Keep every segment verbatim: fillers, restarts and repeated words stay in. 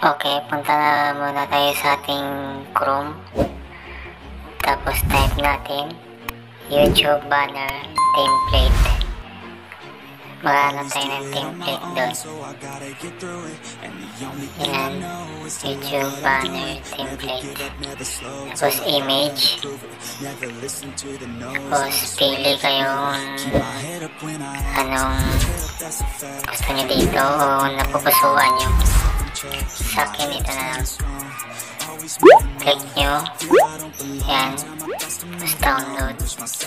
Okay, punta na muna tayo sa ating Chrome. Tapos type natin YouTube banner template. Maghanap tayo ng template doon. Yan, YouTube banner template. Tapos image. Tapos pili kayong anong gusto nyo dito o napupusuan nyo. Sa akin ito na lang. Click nyo. Yan. Tapos download.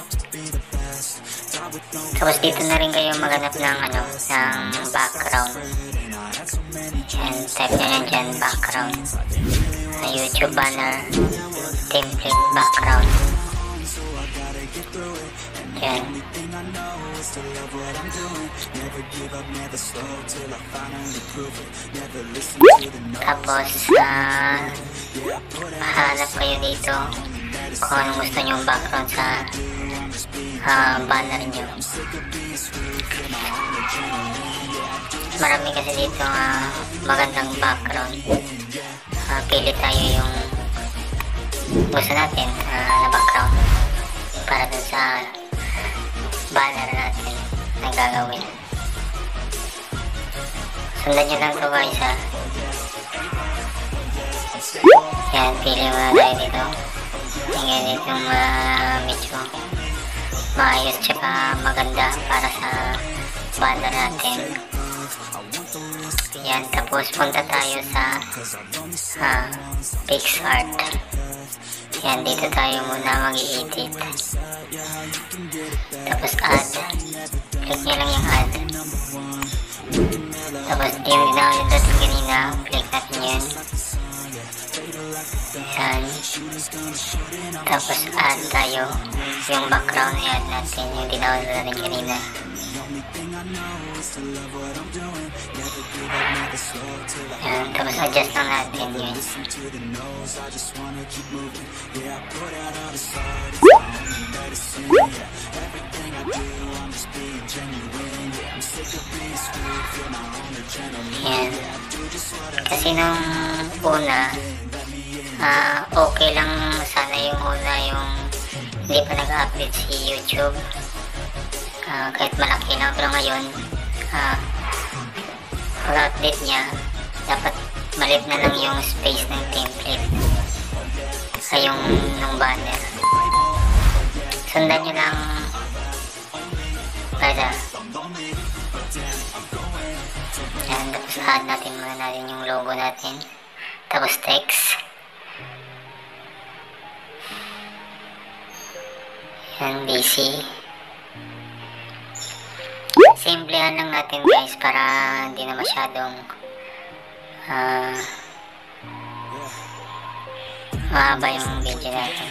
Tapos dito na rin kayo maghanap ng ano, ng background. Yan, type nyo na dyan, background. Na YouTube banner template background. Yan. Tapos uh, hanap kayo dito kung anong gusto nyo background sa uh, banner nyo. Marami kasi dito uh, magandang background. Uh, pili tayo yung gusto natin uh, na background para dun sa banner natin na gagawin. Sundan nyo lang ito guys ha. Yan, pili muna tayo dito. Tingnan dito uh, medyo maayos tsaka maganda para sa banner natin. Yan, tapos punta tayo sa uh, PixArt. Yan, dito tayo muna mag-i-edit. Tapos add. Click nyo lang yung add. Tapos yung download natin kanina, click natin yun. Yan. Tapos add tayo. Yung background i-add natin, yung download natin kanina. Yan. Tapos adjust lang natin yun. Yan. Kasi nung una, uh, okay lang sana yung una yung hindi pa nag-update si YouTube. Uh, kahit malaki lang, pero ngayon uh, pag-update niya dapat malit na lang yung space ng template sa yung ng banner. Sundan nyo lang para yan, tapos add natin muna natin yung logo natin, tapos text. Yan, busy. Simplehan lang natin guys para hindi na masyadong uh, mahaba yung video natin.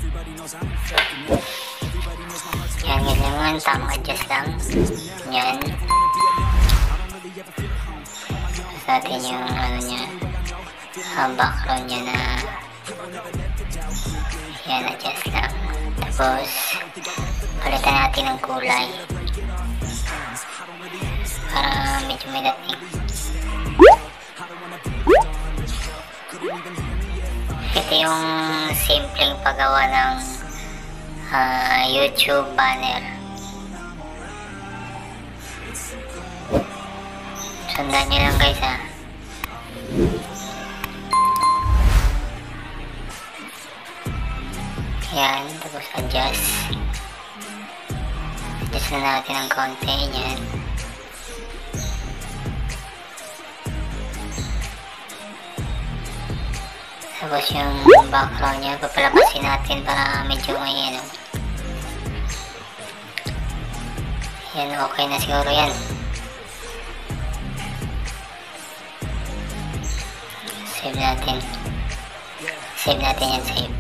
Yan, ganyan naman, tamang adjust lang. Yan. Tapos natin yung ano nya, uh, background nya na yan, adjust lang. Tapos palitan natin ng kulay para medyo may dating. Ito yung simpleng paggawa ng uh, YouTube banner. Sundan nyo lang guys ha. Yan, tapos adjust. Adjust na natin ang konti yan. Tapos yung background niya, papalabasin natin para medyo may ano. Yan, okay na siguro yan. Save natin. Save natin yan, save.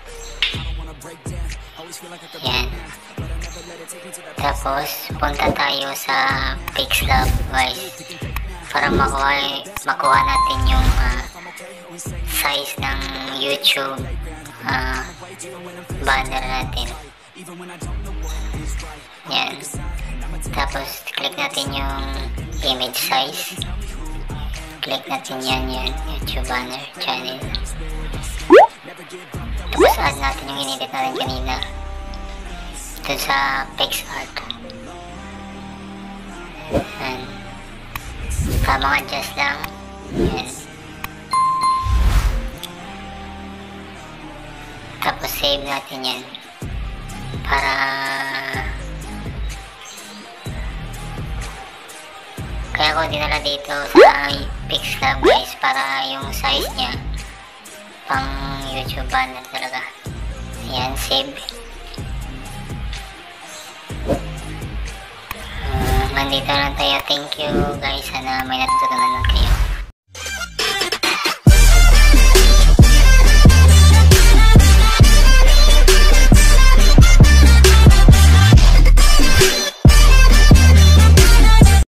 Yan. Tapos, punta tayo sa PixLab guys. Para makuha, makuha natin yung uh, size ng YouTube uh, banner natin. Yan. Tapos click natin yung image size. click natin yan, yan, YouTube banner channel. Tapos add natin yung inedit natin kanina dun sa PixArt. Yan. Tamang adjust lang. Yan. Tapos save natin yan para kaya ko dinala dito sa PixLab guys, para yung size niya pang YouTube banner talaga. Ayan, save. Uh, nandito lang tayo. Thank you guys, sana may natutunan lang kayo.